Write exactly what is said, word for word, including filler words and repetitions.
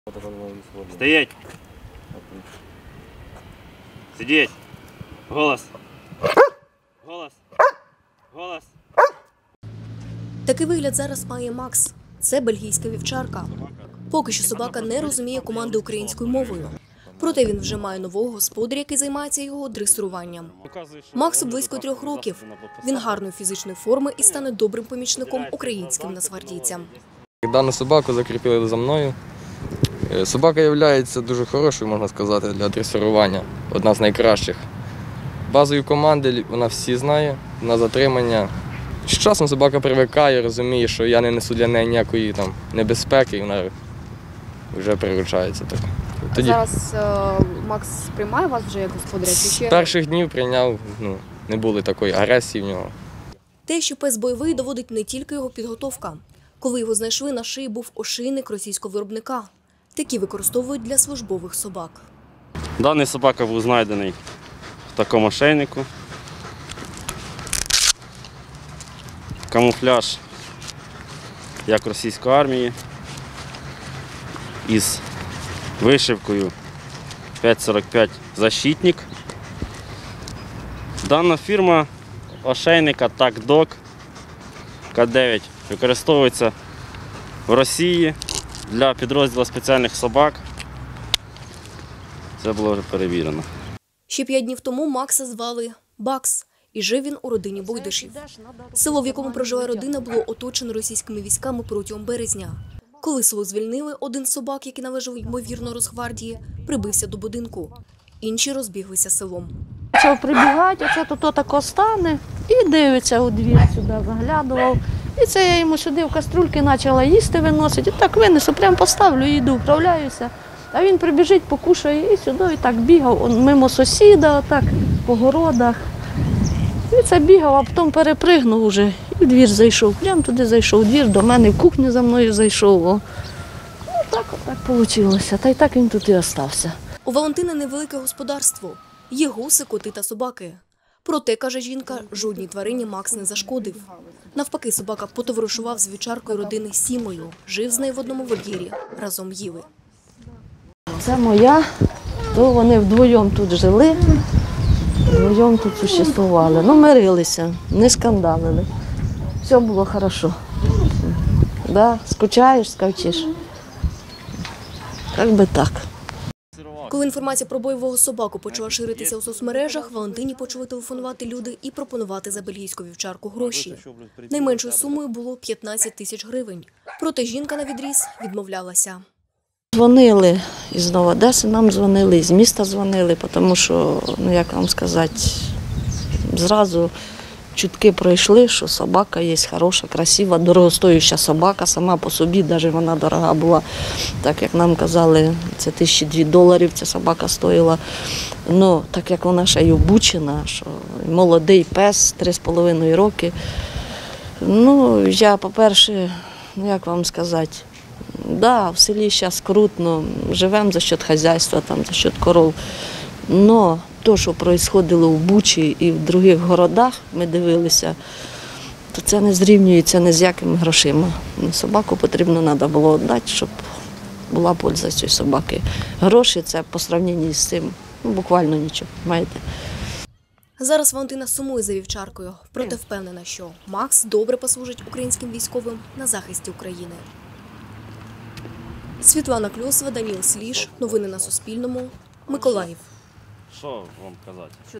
Стоять! Сидеть! Голос! Голос! Голос! Такий вигляд зараз має Макс. Це бельгійська вівчарка. Поки що собака не розуміє команди українською мовою. Проте він вже має нового господаря, який займається його дресируванням. Максу близько трьох років. Він гарної фізичної форми і стане добрим помічником українським нацгвардійцям. Дану собаку закріпили за мною. Собака є дуже хорошою, можна сказати, для дресирування. Одна з найкращих. Базові команди вона всі знає, на затримання. З часом собака привикає, розуміє, що я не несу для неї ніякої там небезпеки, і вона вже приручається. Так. Тоді... Зараз е, Макс приймає вас вже як господаря? З ще... перших днів прийняв, ну, не було такої агресії в нього. Те, що пес бойовий, доводить не тільки його підготовка. Коли його знайшли, на шиї був ошийник російського виробника. Такі використовують для службових собак. Даний собака був знайдений в такому ошейнику. Камуфляж, як російської армії, із вишивкою п'ять сорок п'ять «Защитник». Дана фірма ошейника «Так-Дог» К дев'ять використовується в Росії для підрозділу спеціальних собак. Це було вже перевірено. Ще п'ять днів тому Макса звали Бакс. І жив він у родині Бойдашів. Село, в якому проживає родина, було оточено російськими військами протягом березня. Коли село звільнили, один з собак, який належав, ймовірно, Росгвардії, прибився до будинку. Інші розбіглися селом. Почав прибігати, оце тут отако стане і дивиться у двір сюди, заглядував. І це я йому сюди в каструльки почала їсти виносити. І так винесу, прямо поставлю, йду, вправляюся. А він прибіжить, покушає і сюди, і так бігав. Он мимо сусіда, отак, по городах. І це бігав, а потім перепригнув уже і в двір зайшов. Прямо туди зайшов, в двір до мене, в кухню за мною зайшов. О. Ну так отак вийшло. Та й так він тут і залишився. У Валентини невелике господарство. Є гуси, коти та собаки. Проте, каже жінка, жодній тварині Макс не зашкодив. Навпаки, собака потоваришував з вівчаркою родини Сімою. Жив з нею в одному вольєрі, разом їли. Це моя, то вони вдвоєм тут жили. Вдвоєм тут существували. Ну, мирилися, не скандалили. Все було добре. Да, скучаєш, скавчиш. Як би так. Коли інформація про бойового собаку почала ширитися у соцмережах, Валентині почали телефонувати люди і пропонувати за бельгійську вівчарку гроші. Найменшою сумою було п'ятнадцять тисяч гривень. Проте жінка навідріз відмовлялася. Дзвонили із Новоодеси, нам дзвонили, із міста дзвонили, тому що, ну як вам сказати, зразу чутки пройшли, що собака є хороша, красива, дорогостоюча собака, сама по собі, навіть вона дорога була, так як нам казали, це тисячі дві доларів ця собака стоїла. Ну, так як вона ще й обучена, що молодий пес, три з половиною роки. Ну, я, по-перше, ну як вам сказати, да, в селі зараз крутно, живемо за счет хазяйства, там, за счет коров. Но те, що відбувалося в Бучі і в інших городах, ми дивилися, то це не зрівнюється ні з якими грошима. Собаку потрібно треба було віддати, щоб була польза цієї собаки. Гроші – це по порівнянні з цим, ну, буквально нічого, знаєте. Зараз Валентина сумує за вівчаркою, проте впевнена, що Макс добре послужить українським військовим на захисті України. Світлана Кльосова, Даніл Сліж. Новини на Суспільному. Миколаїв. Що вам казати?